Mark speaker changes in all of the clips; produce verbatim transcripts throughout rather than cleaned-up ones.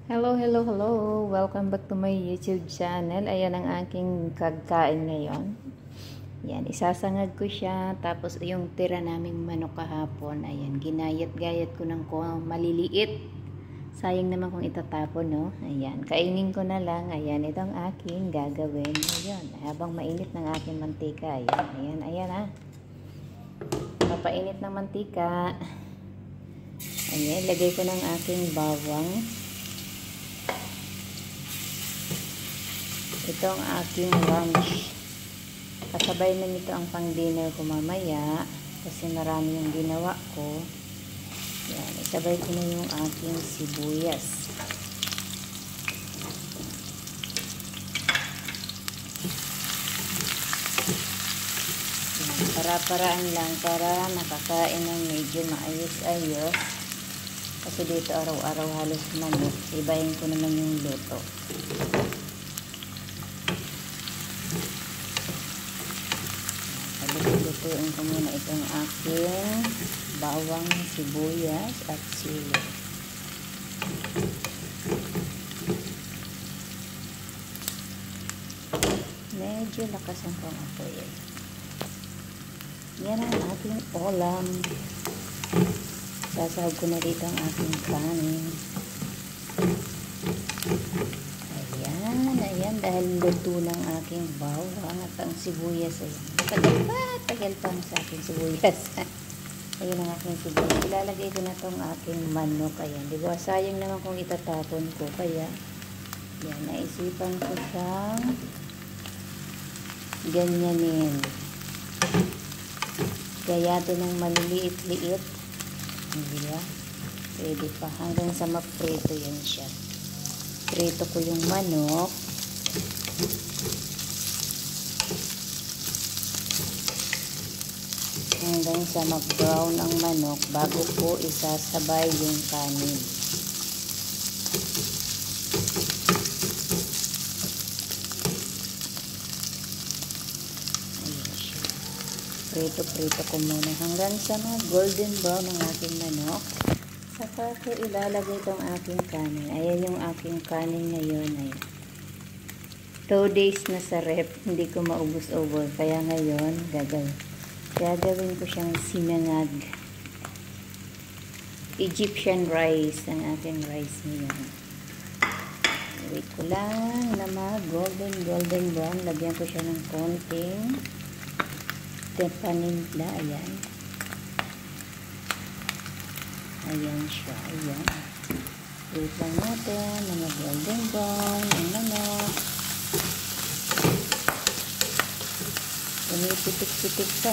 Speaker 1: Hello, hello, hello! Welcome back to my YouTube channel. Ayan ang aking kagkain ngayon. Ayan, isasangag ko siya. Tapos yung tira naming manok kahapon. Ayan, ginayat-gayat ko ng maliliit. Sayang naman kung itatapon, no? Ayan, kainin ko na lang. Ayan, ito ang aking gagawin. Ayan, habang mainit ng aking mantika. Ayan, ayan, ayan ha. Papainit ng mantika. Ayan, lagay ko ng aking bawang. Ito ang aking lunch. Kasabay na nito ang pang-dinner ko mamaya. Kasi marami yung ginawa ko. Yan, isabay ko na yung aking sibuyas. Yan, para-paraan lang para nakakain ng medyo maayos-ayos. Kasi dito araw-araw halos manok. Ibahin ko naman yung luto. Lutuin ko muna itong aking bawang, sibuyas at sili. Medyo lakas ang pangapoy eh. Yan ang aking ulam. Sasahog ko na dito ang aking kanin. Ayan, ayan, dahil luto ng aking bawang at ang sibuyas ay tagal pa, tagal pa sa aking sibuyas. Ayan ang aking sibuyas. Ilalagay ko na itong aking manok. Ayan, di ba? Sayang naman kung itatapon ko. Kaya, yan, naisipan ko siyang ganyanin. Gayatin ng maliliit-liit. Di ba? Pwede pa. Hanggang sa maprito yan siya. Prito ko yung manok. Hanggang sa mag-brown ang manok bago ko isasabay yung kanin. Ayan siya. Prito-prito ko muna hanggang sa mag-golden brown ang aking manok. Saka ko ilalagay itong aking kanin. Ayan yung aking kanin ngayon. Ay two days na sa rep. Hindi ko maubos-ubos. Kaya ngayon, gagawin. Gagawin ko siyang sinangag. Egyptian rice. Ang aking rice ngayon. Wait ko lang na mag-golden golden brown. Lagyan ko siya ng konting paninda. Ayan. Ayan siya, ayan. Wait lang natin na mag-golden brown ang manok. Pumipitik-pitik pa.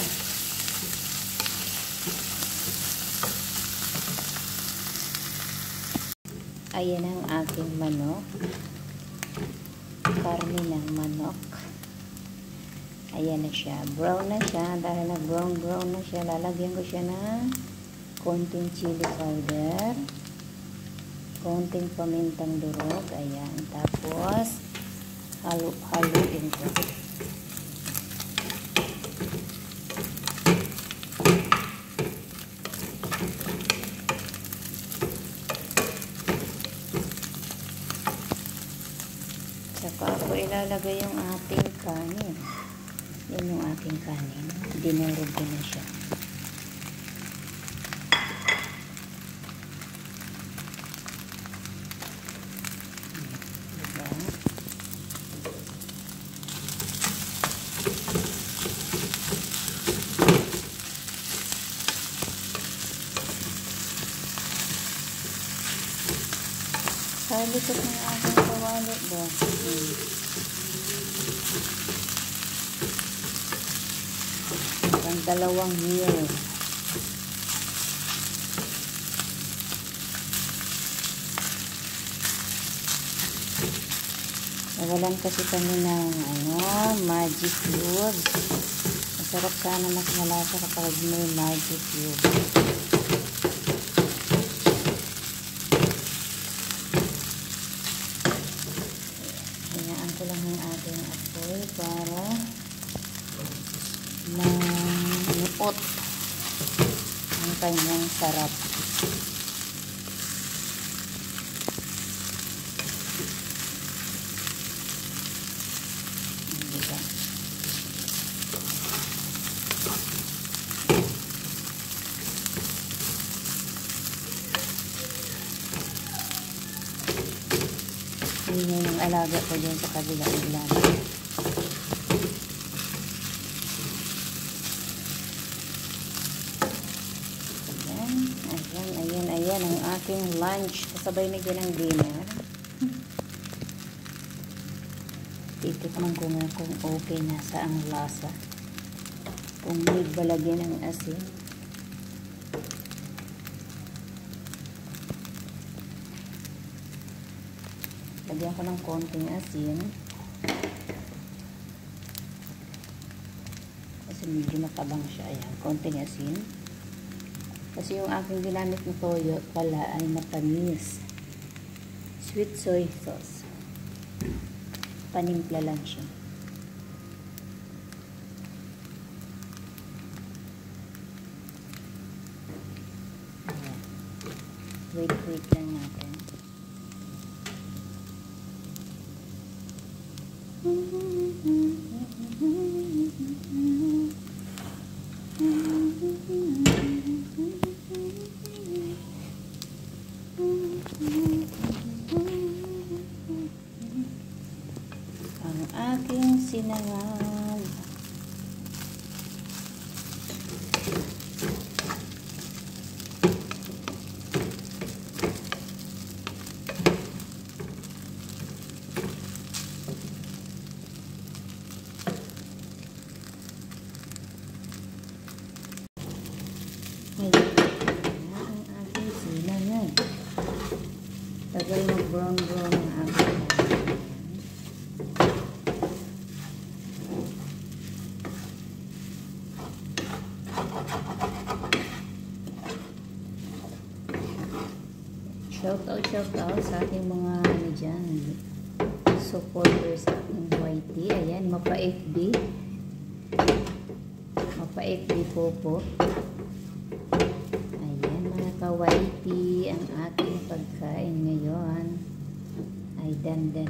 Speaker 1: Ayan ang aking manok. Karne ng manok. Ayan na siya. Brown na siya. Dahil na brown-brown na siya, lalagyan ko siya ng konting chili powder, konting pamintang durog, ayan, tapos halo-haluin ko. Saka ako ilalagay yung ating kanin. Yan yung ating kanin. Dinurog ko na siya. Salikot ng aking kawali ba? Hmm. Ang dalawang year. Nawalan kasi kami ng ano, magic cubes. Masarap sana, mas malasa kapag may magic cubes. Hinaan ko lang ang ating apoy para manuot ang kanyang sarap. Ingay ng alaga ko dyan sa kabila. Ilaga. Ayan, ayan, ayan, ayan ang aking lunch. Kasabay na dyan ang dinner. Titikman ko nga kung okay na sa ang lasa. Kung may balagyan ng asin. Lagyan ko ng konting asin. Kasi medyo matabang siya. Ayan, konting asin. Kasi yung aking ginamit na toyo pala ay matamis. Sweet soy sauce. Panimpla lang siya. Ayan. Wait, wait lang natin. Ang aking sinangag. Ayan ang aking sinangag. Tagal mag-brown brown ang aking shout out, shout out sa ating mga ano dyan, supporters sa ating Y T. Ayan, mapa-F B. Mapa-F B po po. Ayan, mga ka-Y T, ang ating pagkain ngayon ay dandan.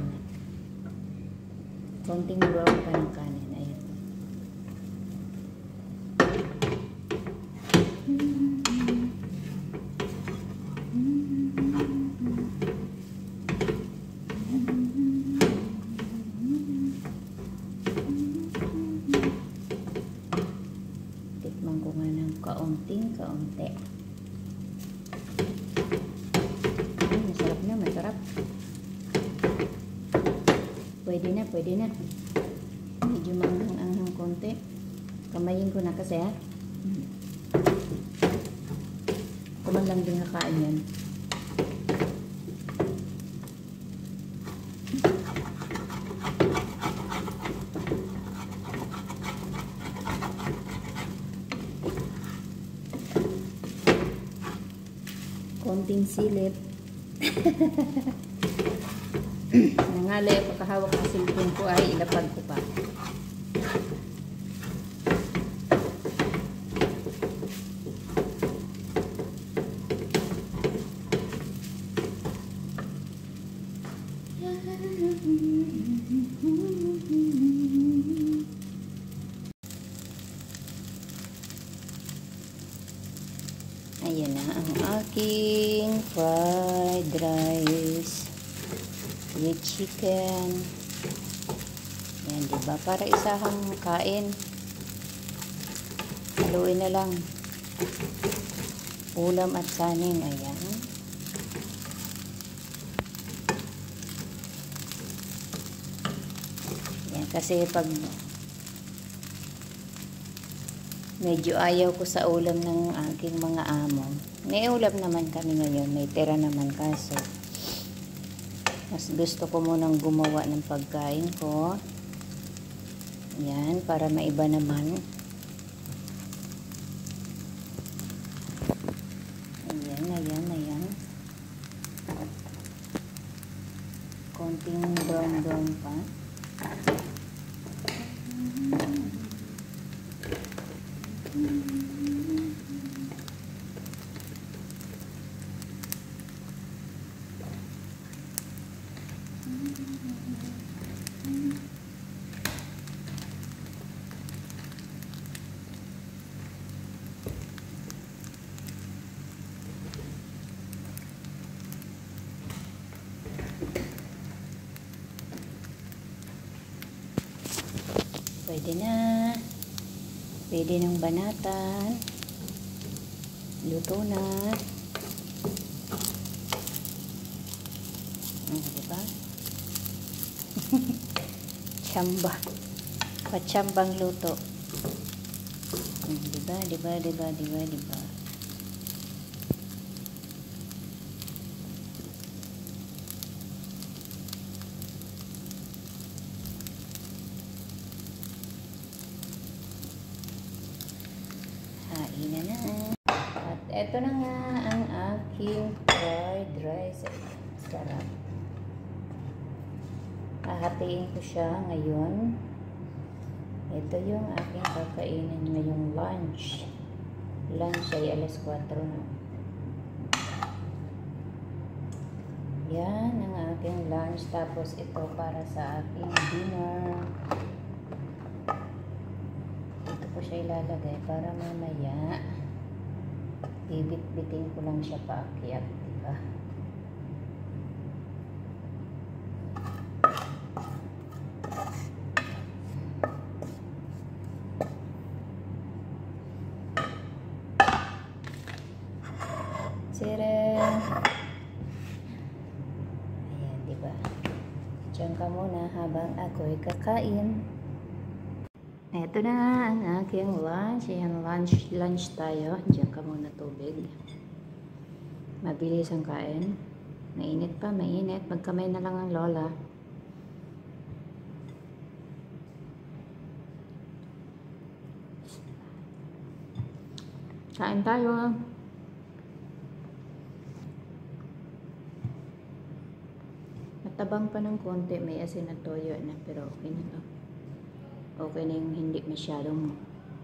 Speaker 1: Konting brown pa ng kanin. Ayan. Tikman ko nga ng kaunting kaunti. Ay, masarap na, masarap. Pwede na, pwede na. Medyo manghang-anghang konti. Kamayin ko na kasi ha. Kuman lang din nakain yan. Konting silip. Nangalay pagkahawak ng cellphone ko ay ilapag ko pa. Ayan na ang aking fried rice with chicken. Ayan, diba? Para isahang kain. Haluin na lang. Ulam at saning. Ayan. Ayan, kasi pag medyo ayaw ko sa ulam ng aking mga amo. May ulam naman kami ngayon. May tira naman kaso. Mas gusto ko munang gumawa ng pagkain ko. Yan. Para maiba naman. Ayan, ayan, ayan. Konting brown-brown pa. Pwede na. Pwede ng banatan. Luto na. Hmm, diba? Tsamba. Patsambang luto. Hmm, diba, diba, diba, diba, diba. Hain na na. At eto na nga ang aking fried rice. Sarap. Hahatiin ko siya ngayon. Ito yung aking kakainin ngayong lunch. Lunch ay alas kwatro na. Yan ang aking lunch. Tapos ito para sa aking dinner. Ito ko siya ilalagay para mamaya bibit-bitin ko lang siya paakyat, diba? Sira. Ayan, diba? Diyan ka muna habang ako'y kakain. Ito na ang aking lunch. Ayan, lunch, lunch tayo. Diyan ka muna tubig. Mabilis ang kain. Mainit pa, mainit. Magkamay na lang ang lola. Kain tayo. Matabang pa ng konti. May asin at toyo na. Pero okay na to. Okay na yung hindi masyadong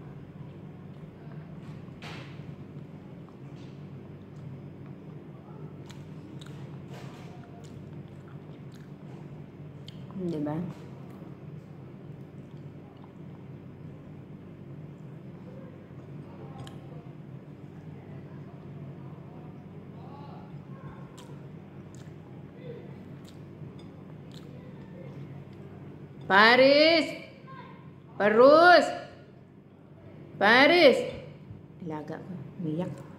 Speaker 1: diba? Paris! Parus! Paris! Alaga ko. Biyak.